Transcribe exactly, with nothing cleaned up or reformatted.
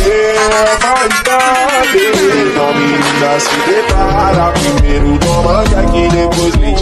maldade. Não me liga, se prepara. Primeiro toma que depois liga.